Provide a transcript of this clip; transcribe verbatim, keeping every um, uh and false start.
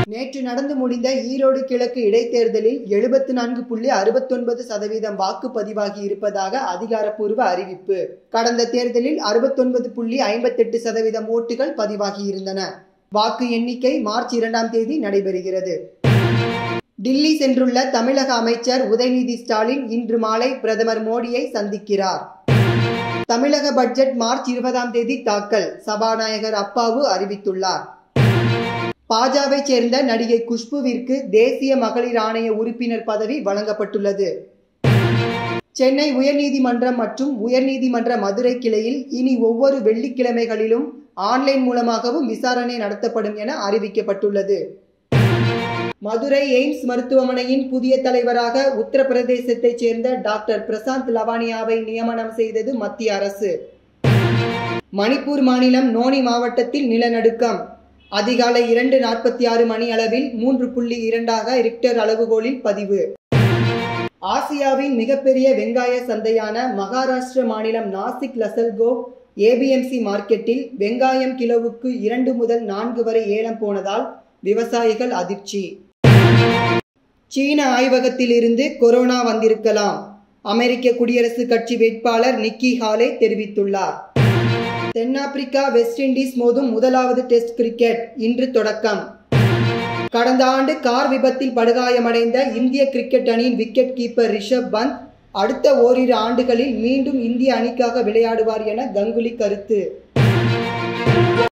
நேற்று நடந்து முடிந்த ஈரோடு கிழக்கு இடைத்தேர்தலில் எழுபத்து நான்கு புள்ளி அறுபத்தொன்பது சதவீதம் வாக்கு பதிவாகி இருப்பதாக அதிகாரப்பூர்வ அறிவிப்பு. கடந்த தேர்தலில் அறுபத்தொன்பது புள்ளி ஐம்பத்தெட்டு சதவீதம் ஓட்டுகள் பதிவாகி இருந்தன. வாக்கு எண்ணிக்கை மார்ச் இரண்டாம் தேதி நடைபெறுகிறது. டில்லி சென்றுள்ள தமிழக அமைச்சர் உதயநிதி ஸ்டாலின் இன்று மாலை பிரதமர் மோடியை சந்திக்கிறார். தமிழக பட்ஜெட் மார்ச் இருபதாம் தேதி தாக்கல், சபாநாயகர் அப்பாவு அறிவித்துள்ளார். பாஜவை சேர்ந்த நடிகை குஷ்புவிற்கு தேசிய மகளிர் ஆணைய உறுப்பினர் பதவி வழங்கப்பட்டுள்ளது. சென்னை உயர்நீதிமன்றம் மற்றும் உயர்நீதிமன்ற மதுரை கிளையில் இனி ஒவ்வொரு வெள்ளிக்கிழமைகளிலும் ஆன்லைன் மூலமாகவும் விசாரணை நடத்தப்படும் என அறிவிக்கப்பட்டுள்ளது. மதுரை எய்ம்ஸ் மருத்துவமனையின் புதிய தலைவராக உத்தரப்பிரதேசத்தைச் சேர்ந்த டாக்டர் பிரசாந்த் லவானியாவை நியமனம் செய்தது மத்திய அரசு. மணிப்பூர் மாநிலம் நோனி மாவட்டத்தில் நிலநடுக்கம். அதிகாலை இரண்டு நாற்பத்தி ஆறு மணி அளவில் மூன்று புள்ளி இரண்டாக ரிக்டர் அளவுகோலில் பதிவு. ஆசியாவின் மிகப்பெரிய வெங்காய சந்தையான மகாராஷ்டிர மாநிலம் நாசிக் லசல்கோவ் ஏபிஎம்சி மார்க்கெட்டில் வெங்காயம் கிலோவுக்கு இரண்டு முதல் நான்கு வரை ஏலம் போனதால் விவசாயிகள் அதிர்ச்சி. சீன ஆய்வகத்தில் இருந்து கொரோனா வந்திருக்கலாம், அமெரிக்க குடியரசுக் கட்சி வேட்பாளர் நிக்கி ஹாலே தெரிவித்துள்ளார். தென்னாப்பிரிக்கா வெஸ்ட் இண்டீஸ் மோதும் முதலாவது டெஸ்ட் கிரிக்கெட் இன்று தொடக்கம். கடந்த ஆண்டு கார் விபத்தில் படுகாயமடைந்த இந்திய கிரிக்கெட் அணியின் விக்கெட் கீப்பர் ரிஷப் பந்த் அடுத்த ஓரிரு ஆண்டுகளில் மீண்டும் இந்திய அணிக்காக விளையாடுவார் என கங்குலி கருத்து.